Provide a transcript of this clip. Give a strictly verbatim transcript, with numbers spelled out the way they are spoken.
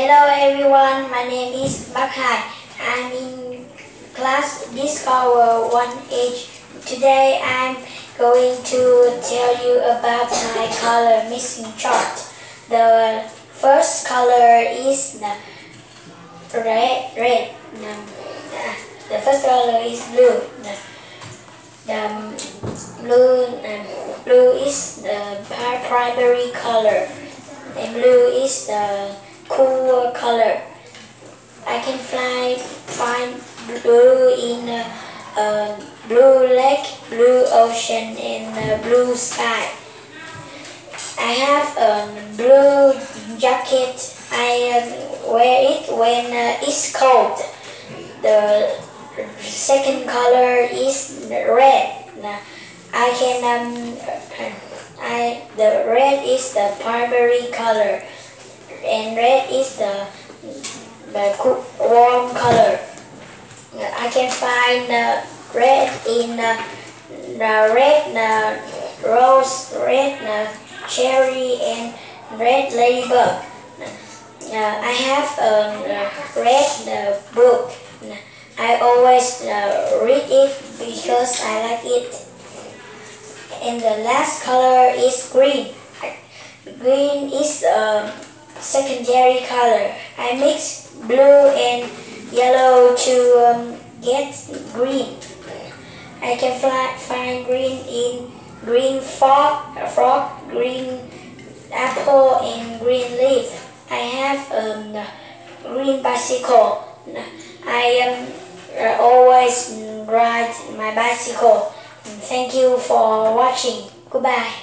Hello everyone, my name is Bắc Hải. I'm in class Discover one H. Today I'm going to tell you about my color mixing chart. The first color is the red. red. The, the first color is blue. The, the blue, uh, blue is the primary color. And blue is the cool color. I can fly, find blue in a uh, uh, blue lake, blue ocean, and uh, blue sky. I have a blue jacket. I uh, wear it when uh, it's cold. The second color is red. I can um, I the red is the primary color, and red is the the warm color. I can find uh, red in uh, the red uh, rose, red uh, cherry, and red ladybug. Uh, I have a red uh, book. I always uh, read it because I like it. And the last color is green. Green is a secondary color. I mix blue and yellow to um, get green. I can fly, find green in green frog, frog, green apple, and green leaf. I have a um, green bicycle. I um, always ride my bicycle. Thank you for watching. Goodbye.